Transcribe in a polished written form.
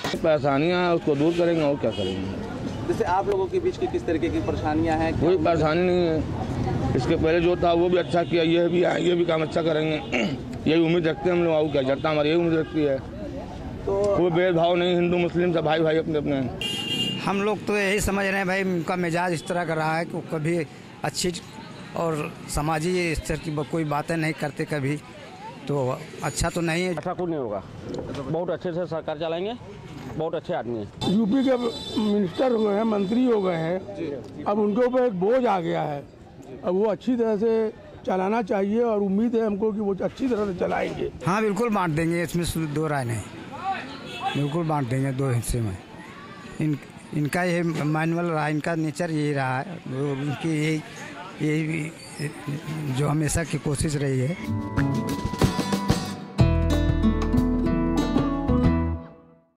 परेशानियाँ हैं उसको दूर करेंगे और क्या करेंगे। जैसे आप लोगों के बीच की किस तरीके की परेशानियां हैं? कोई परेशानी नहीं है, इसके पहले जो था वो भी अच्छा किया, ये भी काम अच्छा करेंगे, यही उम्मीद रखते हैं हम लोग। और क्या, जनता हमारी यही उम्मीद रखती है। तो कोई भेदभाव नहीं, हिंदू मुस्लिम सब भाई भाई अपने अपने हैं। हम लोग तो यही समझ रहे हैं भाई, उनका मिजाज इस तरह का रहा है कि कभी अच्छी और समाजी स्तर की कोई बातें नहीं करते कभी, तो अच्छा तो नहीं है। ऐसा कुछ नहीं होगा, बहुत अच्छे से सरकार चलाएंगे, बहुत अच्छे आदमी हैं। यूपी के मिनिस्टर हो गए हैं, मंत्री हो गए हैं, अब उनके ऊपर एक बोझ आ गया है। अब वो अच्छी तरह से चलाना चाहिए और उम्मीद है हमको कि वो अच्छी तरह से चलाएंगे। हाँ बिल्कुल बांट देंगे, इसमें दो राय नहीं, बिल्कुल बांट देंगे 2 हिस्से में। इनका ये मैनुअल रहा, इनका नेचर यही रहा है, उनकी यही जो हमेशा की कोशिश रही है।